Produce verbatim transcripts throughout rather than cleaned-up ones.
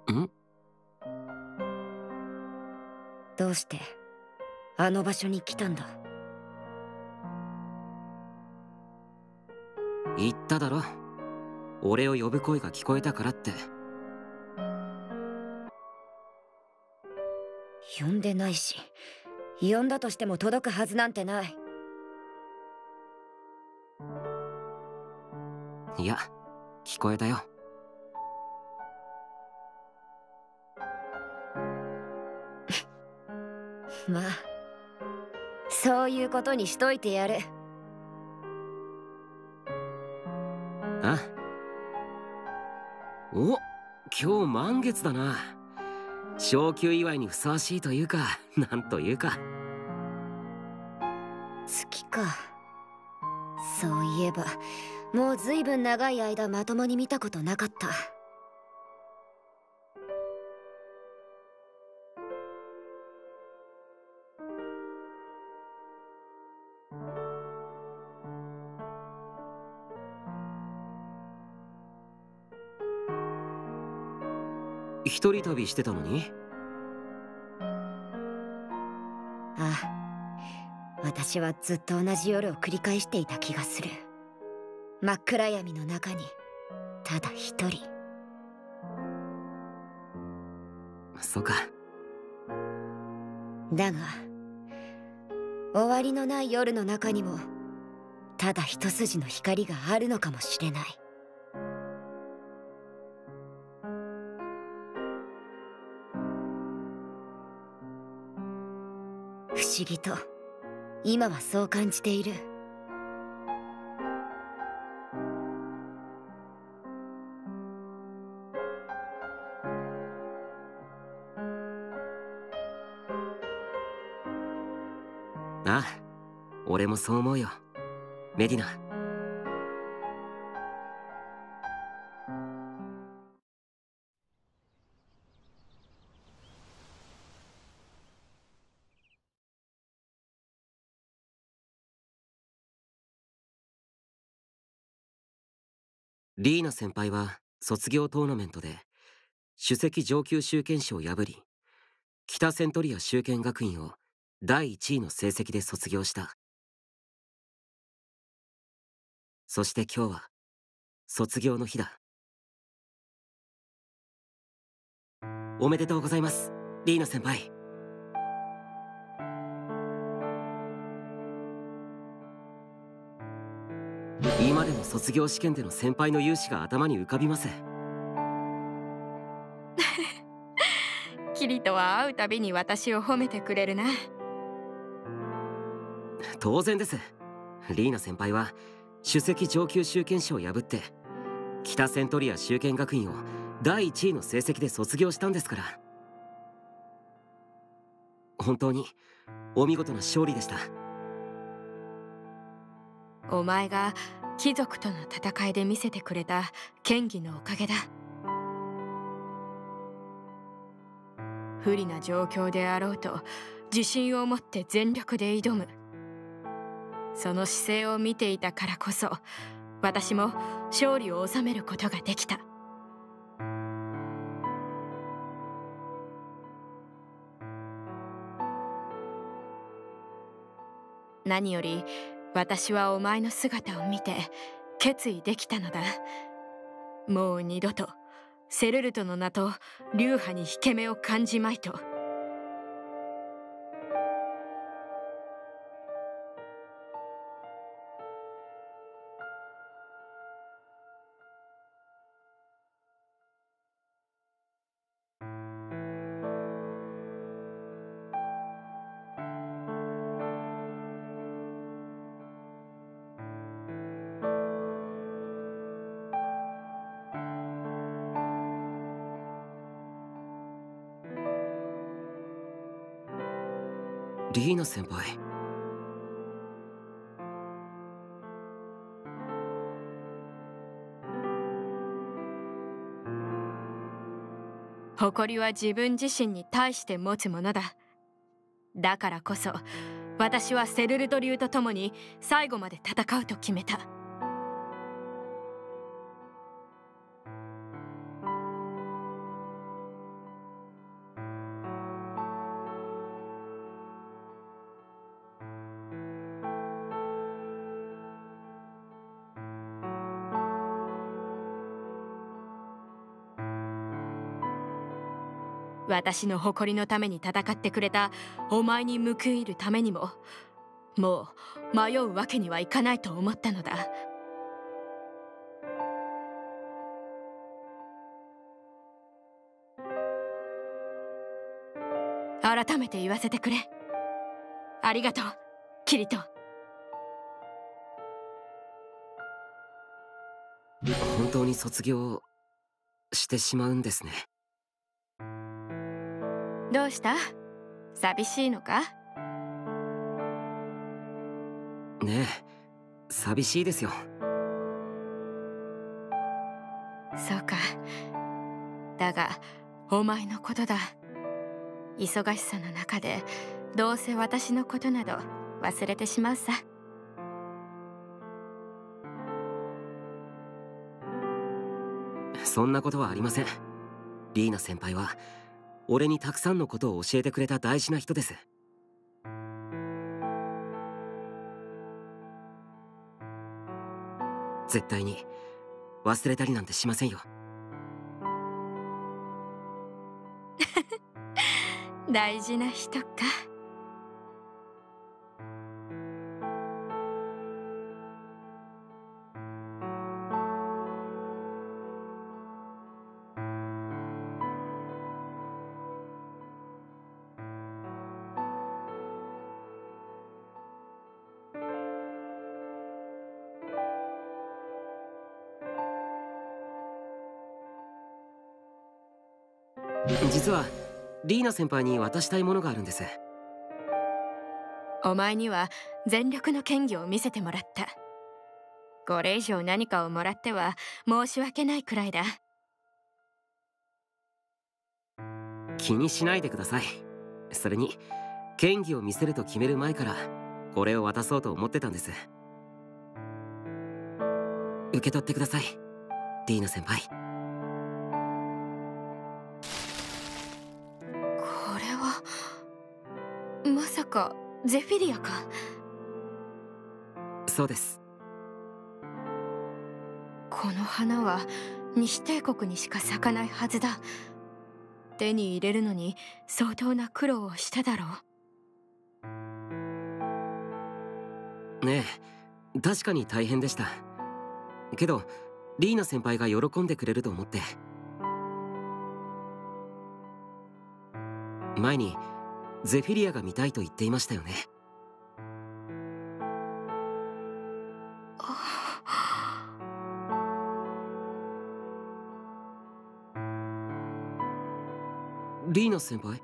ん？ どうしてあの場所に来たんだ？ 言っただろ。俺を呼ぶ声が聞こえたからって。 呼んでないし、呼んだとしても届くはずなんてない。 いや、聞こえたよ。 まあ、そういうことにしといてやる。 あ？お、今日満月だな。昇級祝いにふさわしいというか、なんというか。 月か。そういえばもうずいぶん長い間まともに見たことなかった。 一人旅してたのに？ ああ、私はずっと同じ夜を繰り返していた気がする。真っ暗闇の中にただ一人。 そうか。 だが終わりのない夜の中にもただ一筋の光があるのかもしれない。不思議と今はそう感じている。 ああ、俺もそう思うよ、メディナ。リーナ先輩は卒業トーナメントで首席上級修験士を破り、北セントリア修験学院をだいいちいの成績で卒業した。そして今日は卒業の日だ。おめでとうございます、リーナ先輩。今でも卒業試験での先輩の雄姿が頭に浮かびます。 キリトは会うたびに私を褒めてくれるな。 当然です。リーナ先輩は首席上級修験士を破って北セントリア修験学院をだいいちいの成績で卒業したんですから。本当にお見事な勝利でした。 お前が貴族との戦いで見せてくれた剣技のおかげだ。不利な状況であろうと自信を持って全力で挑む。その姿勢を見ていたからこそ私も勝利を収めることができた。何より私はお前の姿を見て決意できたのだ。もう二度とセルルトの名と流派に引け目を感じまいと。 リーナ先輩。 誇りは自分自身に対して持つものだ。だからこそ私はセルルト流と共に最後まで戦うと決めた。 私の誇りのために戦ってくれたお前に報いるためにも、もう迷うわけにはいかないと思ったのだ。改めて言わせてくれ。ありがとう、キリト。 本当に卒業してしまうんですね。 どうした？寂しいのか？ ねえ、寂しいですよ。 そうか。だがお前のことだ。忙しさの中でどうせ私のことなど忘れてしまうさ。 そんなことはありません。リーナ先輩は俺にたくさんのことを教えてくれた大事な人です。絶対に忘れたりなんてしませんよ。 大事な人か。 実はリーナ先輩に渡したいものがあるんです。 お前には全力の剣技を見せてもらった。これ以上何かをもらっては申し訳ないくらいだ。 気にしないでください。それに剣技を見せると決める前からこれを渡そうと思ってたんです。受け取ってください、リーナ先輩。 これはまさかゼフィリアか？ そうです。 この花は西帝国にしか咲かないはずだ。手に入れるのに相当な苦労をしただろう。ねえ、確かに大変でした。けどリーナ先輩が喜んでくれると思って。前にゼフィリアが見たいと言っていましたよね。リーナ先輩？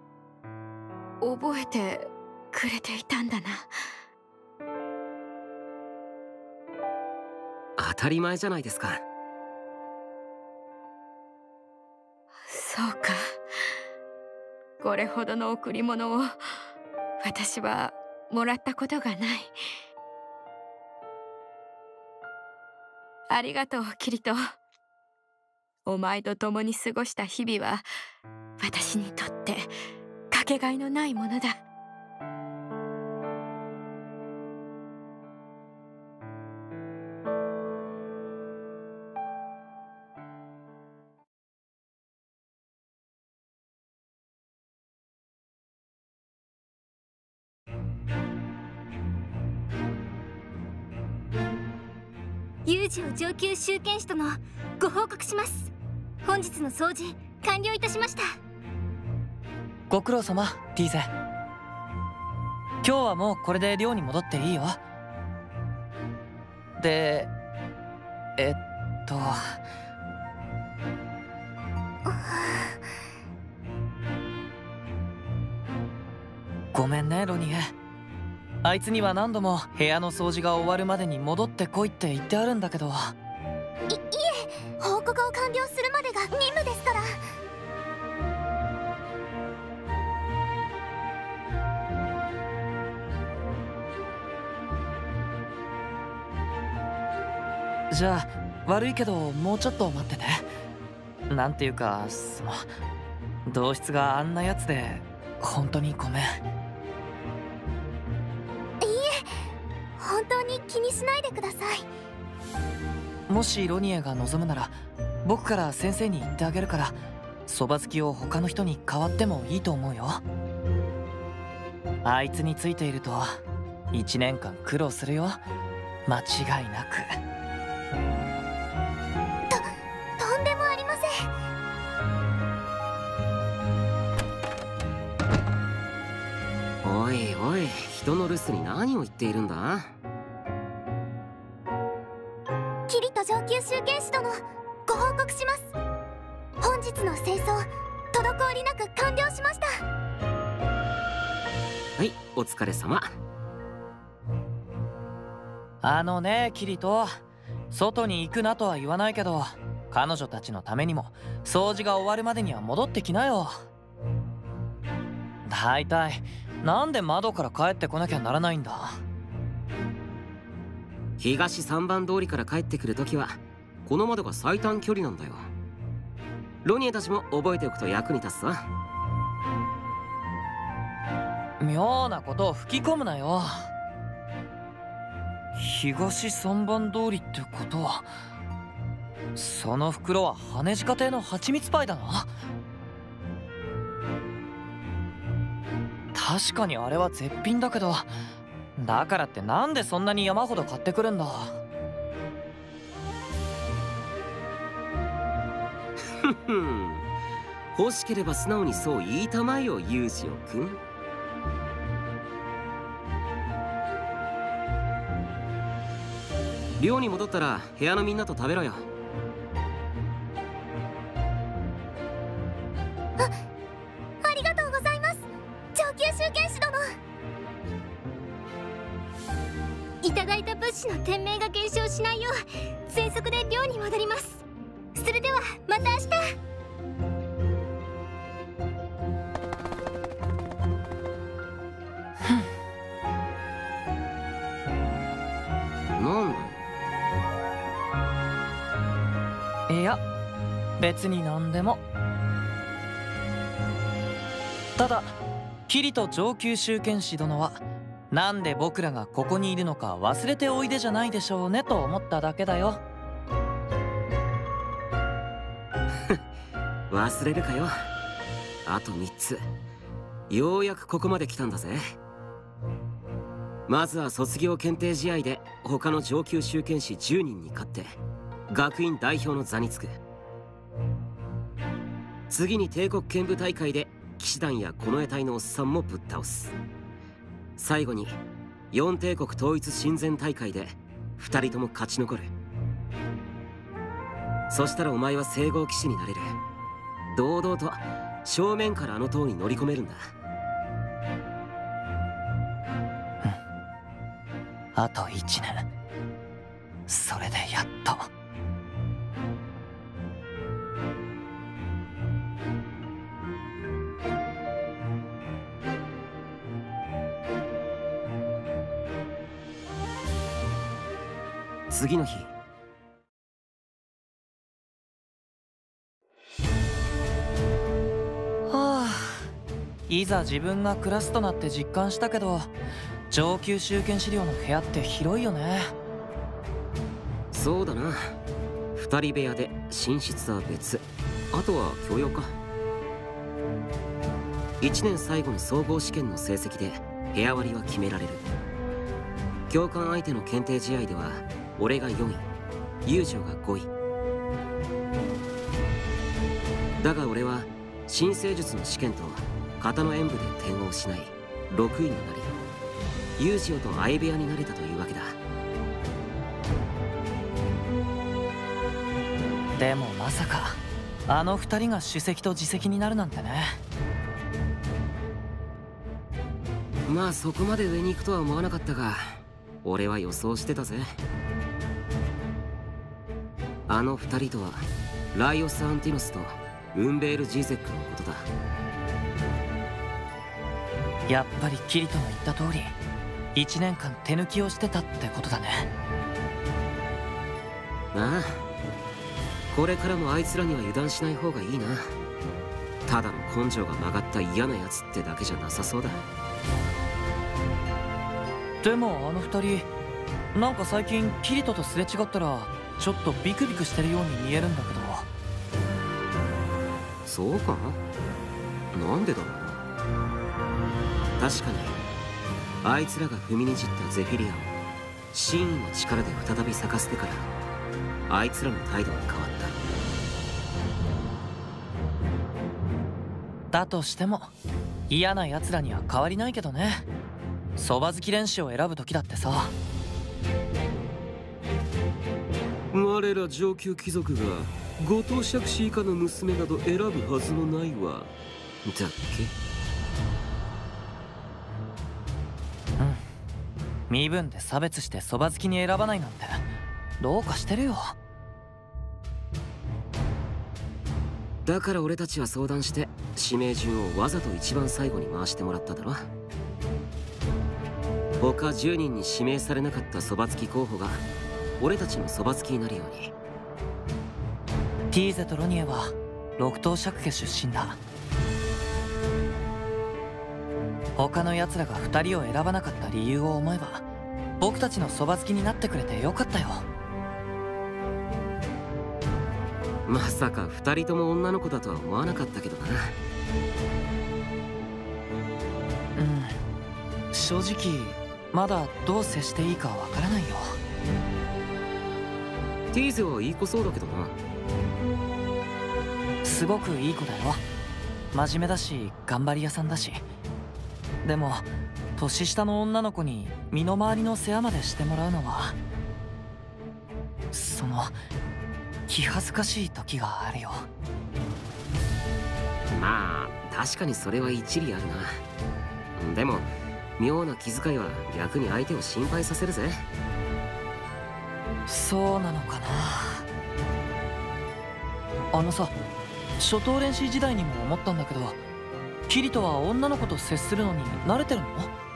覚えてくれていたんだな。 当たり前じゃないですか。 そうか。これほどの贈り物を私はもらったことがない。ありがとう、キリト。お前と共に過ごした日々は私にとってかけがえのないものだ。 有事を上級集権士とのご報告します。本日の掃除完了いたしました。 ご苦労様、ティーゼ。今日はもうこれで寮に戻っていいよ。で、えっとごめんね、ロニエ。あいつには何度も部屋の掃除が終わるまでに戻ってこいって言ってあるんだけど。 い、いえ、報告を完了するまでが任務ですから。 じゃあ悪いけどもうちょっと待ってて。なんていうか、その同室があんなやつで本当にごめん。 本当に気にしないでください。 もしロニエが望むなら僕から先生に言ってあげるから、 そば好きを他の人に代わってもいいと思うよ。あいつについているといちねんかん苦労するよ、間違いなく。 ととんでもありません。 おいおい、人の留守に何を言っているんだ。 キリト上級集権士殿、ご報告します。本日の清掃滞りなく完了しました。 はい、お疲れ様。 あのねキリト、外に行くなとは言わないけど、彼女たちのためにも掃除が終わるまでには戻ってきなよ。だいたいなんで窓から帰ってこなきゃならないんだ。 東三番通りから帰ってくるときはこの窓が最短距離なんだよ。ロニエたちも覚えておくと役に立つさ。 妙なことを吹き込むなよ。東三番通りってことは、その袋は羽地家庭の蜂蜜パイだな。確かにあれは絶品だけど、だからってなんでそんなに山ほど買ってくるんだ。 ふふん、欲しければ素直にそう言いたまえよ、ユージオくん。寮に戻ったら部屋のみんなと食べろよ。 あ、ありがとうございます、上級集権士殿。いただいた物資の店名が減少しないよう全速で寮に戻ります。それではまた明日。 なんだ。 いや別に何でも。ただキリト上級集権士殿はなんで僕らがここにいるのか忘れておいでじゃないでしょうねと思っただけだよ。 忘れるかよ。あとみっつ。ようやくここまで来たんだぜ。まずは卒業検定試合で他の上級集権士じゅうにんに勝って学院代表の座につく。次に帝国剣舞大会で騎士団や近衛隊のおっさんもぶっ倒す。最後に四帝国統一親善大会でふたりとも勝ち残る。そしたらお前は聖号騎士になれる。堂々と正面からあの塔に乗り込めるんだ。 あといちねん、それでやっと。 次の日、 はあ、いざ自分がクラスとなって実感したけど、上級集権資料の部屋って広いよね。 そうだな。二人部屋で寝室は別。あとは共用か。一年最後の総合試験の成績で部屋割りは決められる。教官相手の検定試合では俺がよんい、友情がごい。だが俺は新生術の試験と型の演武で点を失いろくいになり、ユージオと相部屋になれたというわけだ。 でもまさかあの二人が首席と次席になるなんてね。 まあそこまで上に行くとは思わなかったが、俺は予想してたぜ。あの二人とはライオス・アンティノスとウンベール・ジーゼックのことだ。 やっぱりキリトの言った通りいちねんかん手抜きをしてたってことだね。 ああ、これからもあいつらには油断しない方がいいな。ただの根性が曲がった嫌なやつってだけじゃなさそうだ。 でもあの二人なんか最近キリトとすれ違ったらちょっとビクビクしてるように見えるんだけど。 そうか？なんでだろうな。確かにあいつらが踏みにじったゼフィリアを真意の力で再び咲かせてからあいつらの態度は変わった。 だとしても嫌な奴らには変わりないけどね。そば好き練習を選ぶ時だってさ。 我ら上級貴族がご当爵士以下の娘など選ぶはずもないわ。だっけ？ うん。身分で差別してそば好きに選ばないなんてどうかしてるよ。 だから俺たちは相談して指名順をわざと一番最後に回してもらっただろ。他じゅうにんに指名されなかったそばつき候補が俺たちのそばつきになるように。 ティーゼとロニエは六等爵家出身だ。他の奴らが二人を選ばなかった理由を思えば僕たちのそば好きになってくれてよかったよ。 まさか二人とも女の子だとは思わなかったけどな。 うん、正直まだどう接していいかわからないよ。 ティーゼはいい子そうだけどな。 すごくいい子だよ。真面目だし頑張り屋さんだし。でも年下の女の子に身の回りの世話までしてもらうのはその気恥ずかしい時があるよ。 まあ確かにそれは一理あるな。でも妙な気遣いは逆に相手を心配させるぜ。 そうなのかな。あのさ、初等練習時代にも思ったんだけど、キリトは女の子と接するのに慣れてるの？